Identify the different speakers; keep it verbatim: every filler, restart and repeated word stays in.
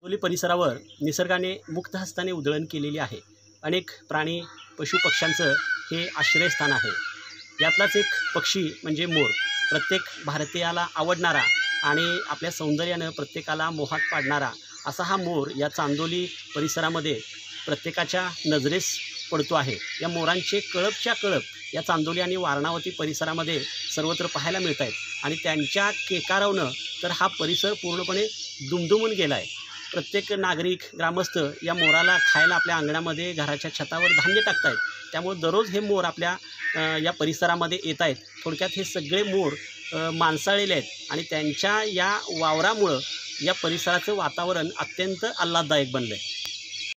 Speaker 1: चांदोली परिसरावर निसर्गाने मुक्त हस्ताने उधळण केलेली आहे। अनेक प्राणी पशु पक्ष्यांचं हे आश्रयस्थान आहे। यातलाच एक पक्षी म्हणजे मोर। प्रत्येक भारतीयाला आवडणारा आणि आपल्या सौंदर्याने प्रत्येकाला मोहात पाडणारा असा हा मोर या चांदोली परिसरामध्ये प्रत्येकाच्या नजरेस पडतो आहे। या मोरांचे कळपच्या कळप या चांदोली आणि वारणावती परिसरामध्ये सर्वत्र पाहायला मिळत आहेत आणि त्यांच्या केकारावनं तर हा परिसर पूर्णपणे दुमदुमून गेला आहे। प्रत्येक नागरिक ग्रामस्थ या मोराला खायला आपल्या अंगणामध्ये घराच्या छतावर धान्य टाकतायत। त्यामुळे दररोज हे मोर आपल्या या परिसरामध्ये येत आहेत। थोडक्यात हे सगळे मोर माणसाळलेले आहेत आणि त्यांच्या या वावरामुळे या परिसराचं वातावरण अत्यंत आल्हाददायक बनलं आहे।